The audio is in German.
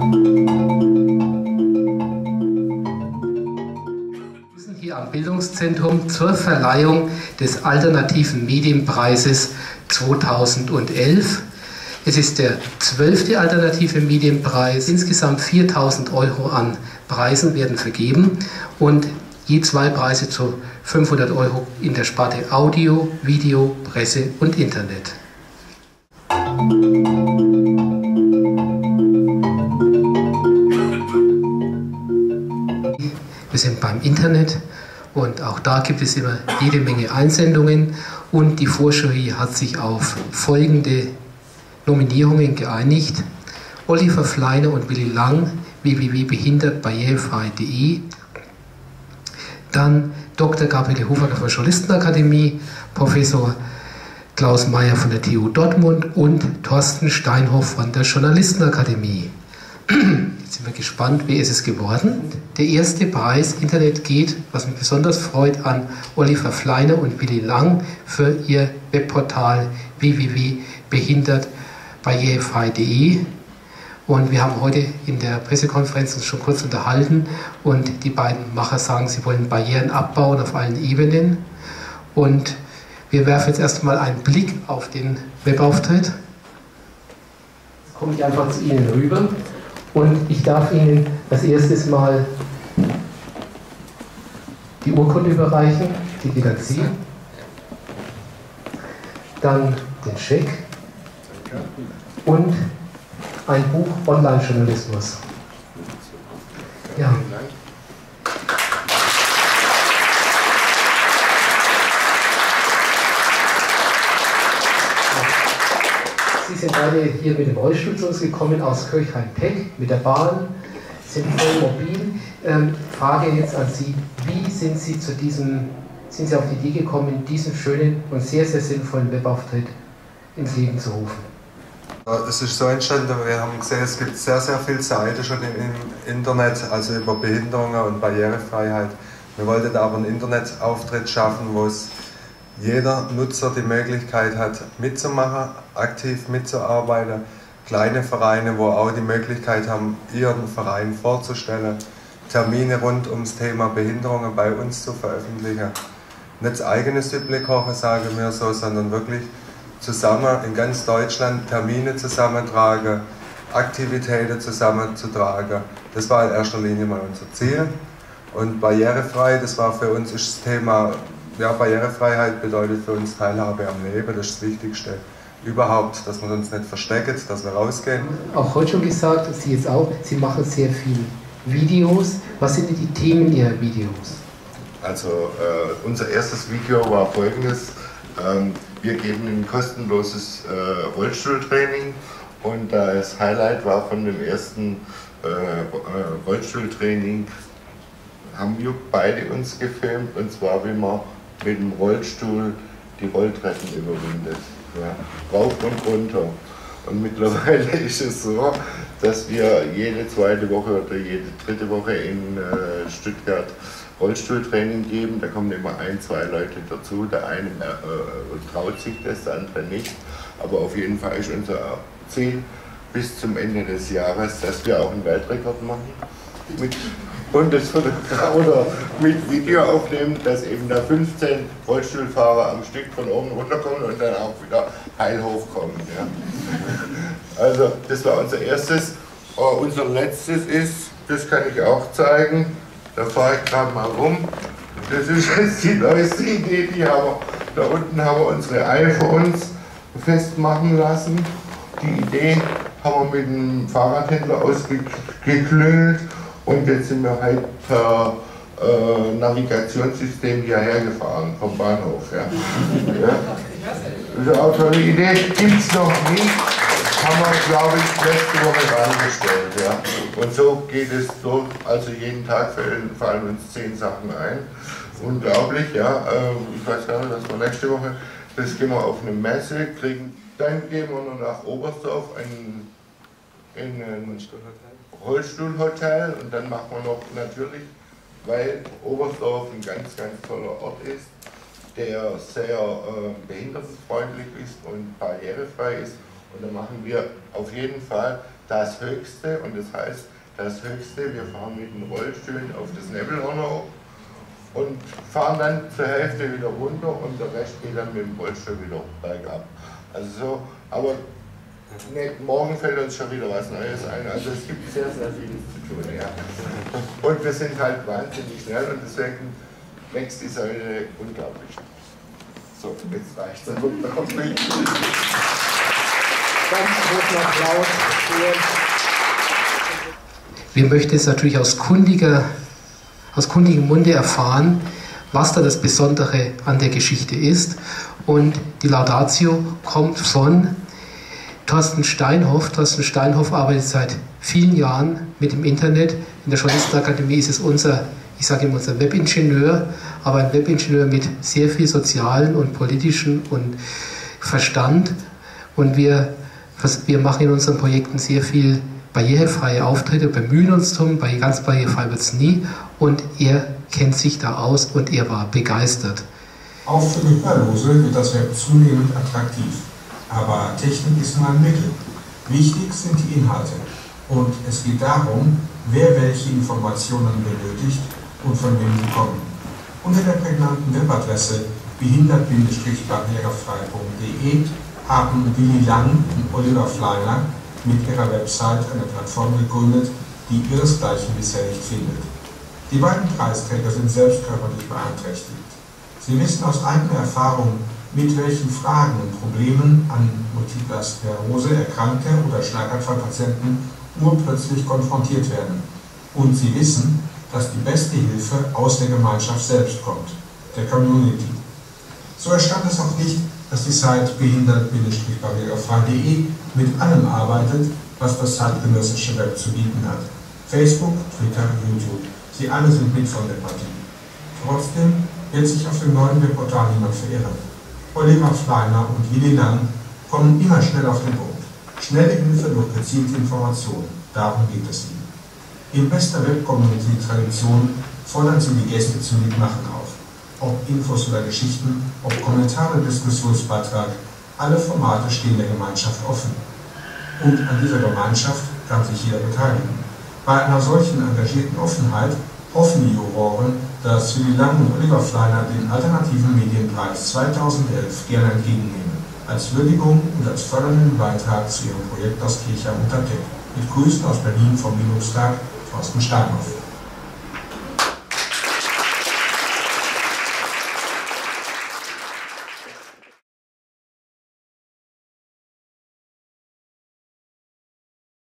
Hier am Bildungszentrum zur Verleihung des Alternativen Medienpreises 2011. Es ist der 12. Alternative Medienpreis. Insgesamt 4.000 Euro an Preisen werden vergeben und je 2 Preise zu 500 Euro in der Sparte Audio, Video, Presse und Internet. Wir sind beim Internet und auch da gibt es immer jede Menge Einsendungen und die Vorjury hat sich auf folgende Nominierungen geeinigt: Oliver Fleiner und Willi Lang, www.behindertbarrierefrei.de, dann Dr. Gabriele Hofacker von der Journalistenakademie, Professor Klaus Mayer von der TU Dortmund und Thorsten Steinhoff von der Journalistenakademie. Jetzt sind wir gespannt, wer ist es geworden. Der erste Preis Internet geht, was mich besonders freut, an Oliver Fleiner und Willi Lang für ihr Webportal www.behindertbarrierefrei.de. Und wir haben heute in der Pressekonferenz uns schon kurz unterhalten und die beiden Macher sagen, sie wollen Barrieren abbauen auf allen Ebenen. Und wir werfen jetzt erstmal einen Blick auf den Webauftritt. Jetzt komme ich einfach zu Ihnen rüber. Und ich darf Ihnen als erstes mal die Urkunde überreichen, die geht an Sie. Dann den Scheck und ein Buch Online-Journalismus. Ja. Sie sind beide hier mit dem Rollstuhl zu uns gekommen aus Kirchheim-Peck mit der Bahn, sind voll mobil. Frage jetzt an Sie, wie sind Sie auf die Idee gekommen, diesen schönen und sehr, sehr sinnvollen Webauftritt ins Leben zu rufen? Es ist so entstanden, wir haben gesehen, es gibt sehr, sehr viele Seiten schon im Internet, also über Behinderungen und Barrierefreiheit. Wir wollten aber einen Internetauftritt schaffen, wo es jeder Nutzer die Möglichkeit hat, mitzumachen, aktiv mitzuarbeiten. Kleine Vereine, wo auch die Möglichkeit haben, ihren Verein vorzustellen, Termine rund ums Thema Behinderungen bei uns zu veröffentlichen. Nicht das eigene Süppli kochen, sagen wir so, sondern wirklich zusammen in ganz Deutschland Termine zusammentragen, Aktivitäten zusammenzutragen. Das war in erster Linie mal unser Ziel. Und barrierefrei, das war für uns ist das Thema, ja, Barrierefreiheit bedeutet für uns Teilhabe am Leben, das ist das Wichtigste überhaupt, dass wir uns nicht verstecken, dass wir rausgehen. Auch heute schon gesagt, Sie jetzt auch, Sie machen sehr viel Videos. Was sind denn die Themen Ihrer Videos? Also unser erstes Video war folgendes: Wir geben ein kostenloses Rollstuhltraining und das Highlight war von dem ersten Rollstuhltraining, haben wir beide uns gefilmt, und zwar wie man mit dem Rollstuhl die Rolltreppen überwindet, ja, rauf und runter. Und mittlerweile ist es so, dass wir jede zweite Woche oder jede dritte Woche in Stuttgart Rollstuhltraining geben. Da kommen immer 1, 2 Leute dazu. Der eine traut sich das, der andere nicht. Aber auf jeden Fall ist unser Ziel bis zum Ende des Jahres, dass wir auch einen Weltrekord machen. Und das oder mit Video aufnehmen, dass eben da 15 Rollstuhlfahrer am Stück von oben runterkommen und dann auch wieder heil hochkommen. Ja. Also das war unser erstes. Unser letztes ist, das kann ich auch zeigen, da fahre ich gerade mal rum. Das ist jetzt die neueste Idee, da unten haben wir unsere iPhones festmachen lassen. Die Idee haben wir mit dem Fahrradhändler ausgeklüngelt. Und jetzt sind wir halt per Navigationssystem hierher gefahren, vom Bahnhof. Ja. Ja. Das ist auch eine tolle Idee, gibt es noch nicht, haben wir, glaube ich, letzte Woche reingestellt. Ja. Und so geht es durch, also jeden Tag fallen uns 10 Sachen ein. Unglaublich, ja. Ich weiß gar nicht, was wir nächste Woche, das gehen wir auf eine Messe, dann gehen wir noch nach Oberstdorf in ein Rollstuhlhotel, und dann machen wir noch natürlich, weil Oberstdorf ein ganz, ganz toller Ort ist, der sehr behindertenfreundlich ist und barrierefrei ist, und dann machen wir auf jeden Fall das Höchste, und das heißt, das Höchste, wir fahren mit den Rollstühlen auf das Nebelhorn und fahren dann zur Hälfte wieder runter und der Rest geht dann mit dem Rollstuhl wieder bergab. Also so, aber morgen fällt uns schon wieder was Neues ein. Also es gibt sehr, sehr viel zu tun. Ja. Und wir sind halt wahnsinnig schnell und deswegen wächst die Säule unglaublich. So, jetzt reicht es. Ganz großen Applaus. Wir möchten jetzt natürlich aus kundigem Munde erfahren, was da das Besondere an der Geschichte ist. Und die Laudatio kommt von Thorsten Steinhoff. Thorsten Steinhoff arbeitet seit vielen Jahren mit dem Internet. In der Journalistenakademie ist es unser Webingenieur, aber ein Webingenieur mit sehr viel sozialen und politischen und Verstand. Und wir machen in unseren Projekten sehr viel barrierefreie Auftritte, bemühen uns drum, ganz barrierefrei wird es nie. Und er kennt sich da aus und er war begeistert. Auch für Gehörlose wird das Web zunehmend attraktiv. Aber Technik ist nur ein Mittel. Wichtig sind die Inhalte. Und es geht darum, wer welche Informationen benötigt und von wem sie kommen. Unter der prägnanten Webadresse behindert-barrierefrei.de haben Willi Lang und Oliver Fleiner mit ihrer Website eine Plattform gegründet, die ihresgleichen bisher nicht findet. Die beiden Preisträger sind selbst körperlich beeinträchtigt. Sie wissen aus eigener Erfahrung, mit welchen Fragen und Problemen an Multipler Sklerose erkrankte oder Schlaganfallpatienten urplötzlich konfrontiert werden. Und sie wissen, dass die beste Hilfe aus der Gemeinschaft selbst kommt, der Community. So erstaunt es auch nicht, dass die Site behindert-barrierefrei.de mit allem arbeitet, was das zeitgenössische Web zu bieten hat. Facebook, Twitter, YouTube, sie alle sind mit von der Partie. Trotzdem wird sich auf dem neuen Webportal niemand verirren. Oliver Fleiner und Willi Lang kommen immer schnell auf den Punkt. Schnelle Hilfe durch gezielte Informationen, darum geht es ihnen. In bester Web-Community-Tradition fordern sie die Gäste zum Mitmachen auf. Ob Infos oder Geschichten, ob Kommentare, Diskussionsbeitrag, alle Formate stehen der Gemeinschaft offen. Und an dieser Gemeinschaft kann sich jeder beteiligen. Bei einer solchen engagierten Offenheit hoffen die Juroren, dass Willi Lang und Oliver Fleiner den Alternativen Medienpreis 2011 gerne entgegennehmen, als Würdigung und als fördernden Beitrag zu ihrem Projekt aus Kirchheim unter Teck. Mit Grüßen aus Berlin vom Linux-Tag, Thorsten Steinhoff.